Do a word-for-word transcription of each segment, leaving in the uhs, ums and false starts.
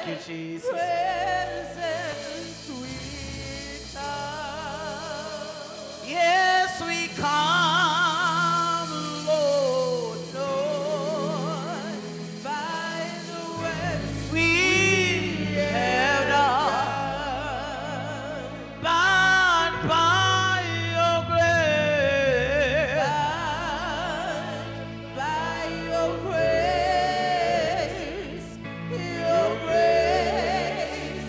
you, Jesus. Presence we come. Yes, we come, Lord. Lord, by the words We have done, but by your grace, by your grace, your grace,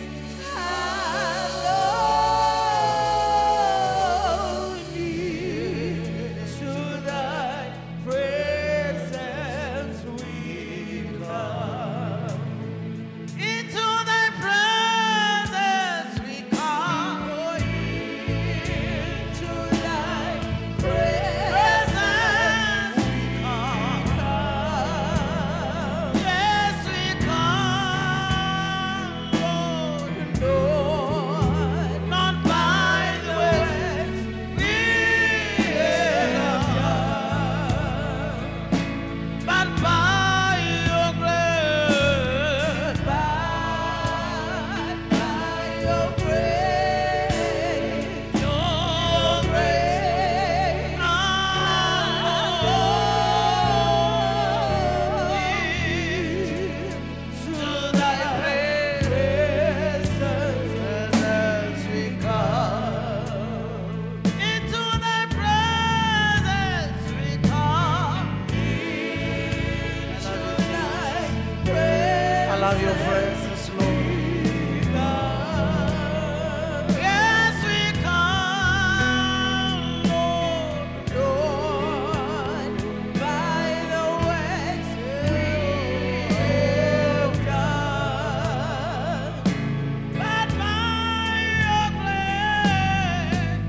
alone me to thy presence we come. into thy presence we come. Into thy presence Presence we come. come. Yes, we come, Lord. Lord, Not by the works we have done, but by your grace. by, by your grace, Your grace, grace, to thy presence we come. Into thy presence we come. I love your presence, Lord. Yes, we come, Lord. Lord, by the works we've done, But by your grace,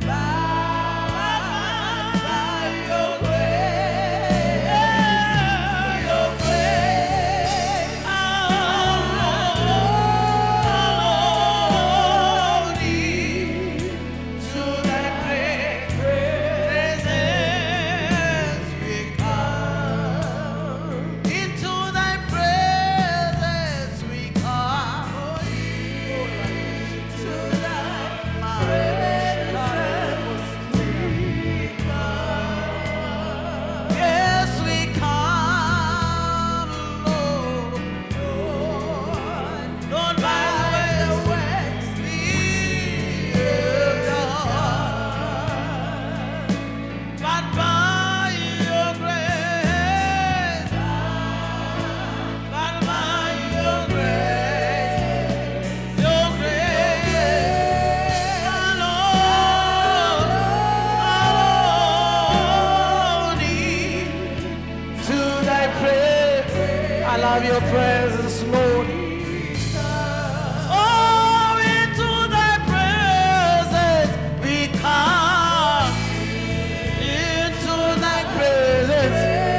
by, by your grace, your grace, alone to thy presence we come. Into thy presence we come. to thy presence we come. Yes, we come, Lord. Lord, by the works we have done, but by your grace, but by your grace, your grace alone, alone to thy praise. I love your presence, Lord. Oh, into thy presence we come. Into thy presence,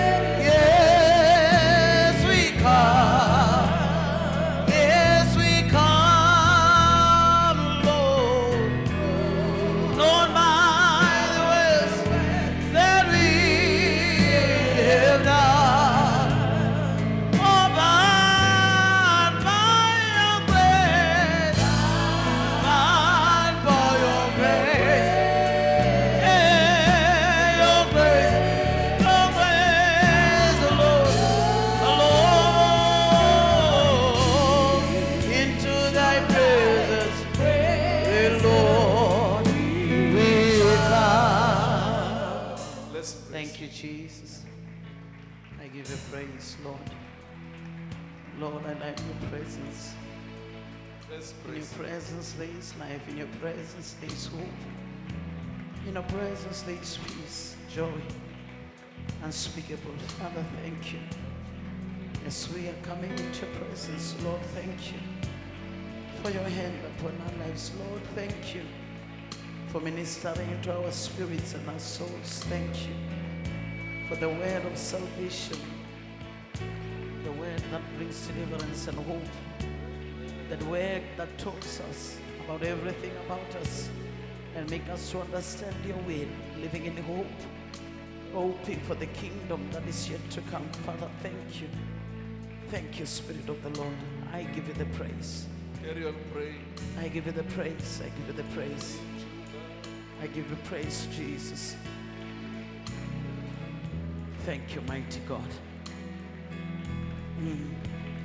yes, we come. Yes, we come, Lord. Lord, by the ways that we have done, oh, but by your grace, but by your grace, yeah, your grace, your grace, Lord, alone into thy presence, Lord, we come. Let's pray. Thank you, Jesus. I give you praise, Lord. Lord, I like your presence. Let's In pray. your presence there is life. In your presence there is hope. In your presence there is peace, joy, unspeakable. Father, thank you. As we are coming into your presence, Lord, thank you for your hand upon our lives. Lord, thank you for ministering into our spirits and our souls. Thank you for the word of salvation, the word that brings deliverance and hope, that word that talks us about everything about us and make us to understand your will, living in hope, hoping for the kingdom that is yet to come. Father, thank you. Thank you, Spirit of the Lord. I give you the praise. Carry on praying. I give you the praise. I give you the praise. I give you praise, Jesus. Thank you, mighty God. Mm.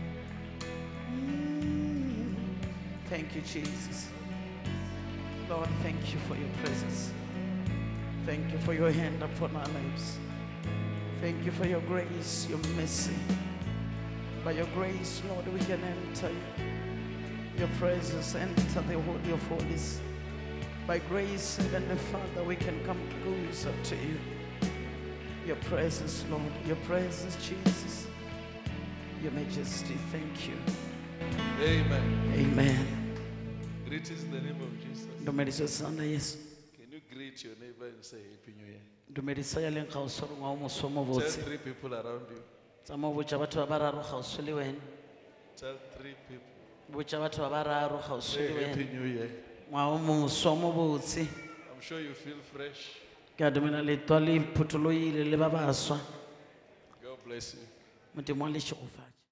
Mm. Thank you, Jesus. Lord, thank you for your presence. Thank you for your hand upon our lives. Thank you for your grace, your mercy. By your grace, Lord, we can enter your presence, enter the Holy of Holies. By grace, Heavenly Father, we can come closer to you. Your presence, Lord, your presence, Jesus. Your majesty, thank you. Amen. Amen. Greetings in the name of Jesus. Dumedisa sana Yesu. Can you greet your neighbor and say Happy New Year? Dumedisa ya lenga usoro ngwa umusomo Tell botse. three people around you. Tsamo botsa batho ba bararo ga usole wena. Tell three people. Botsa batho ba bararo ga Say usole Happy wena. New Year. Ngwa umusomo botse. I'm sure you feel fresh. Ka dumela le twa le phutoloile le ba baswa. God bless you. Modimo le tšhogofatše.